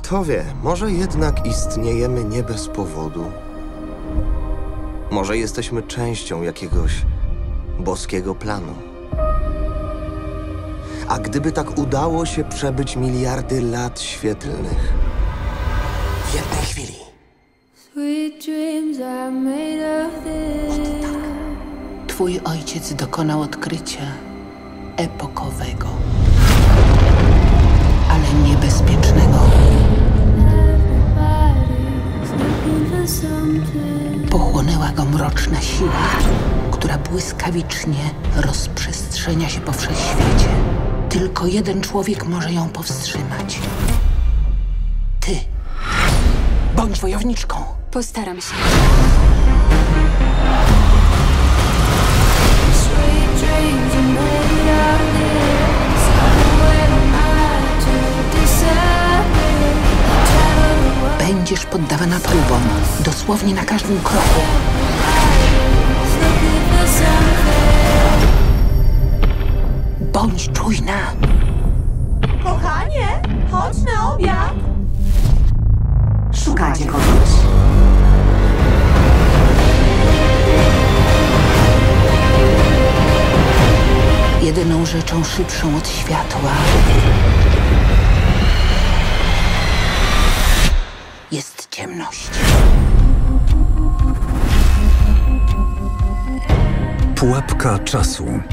Kto wie, może jednak istniejemy nie bez powodu. Może jesteśmy częścią jakiegoś boskiego planu. A gdyby tak udało się przebyć miliardy lat świetlnych w jednej chwili? Oto tak. Twój ojciec dokonał odkrycia epokowego, ale niebezpiecznego. Pochłonęła go mroczna siła, która błyskawicznie rozprzestrzenia się po wszechświecie. Tylko jeden człowiek może ją powstrzymać. Ty. Bądź wojowniczką. Postaram się. Będziesz poddawana próbom, dosłownie na każdym kroku. Bądź czujna. Kochanie, chodź na obiad. Szukacie kogoś? Jedyną rzeczą szybszą od światła jest ciemność. Pułapka czasu.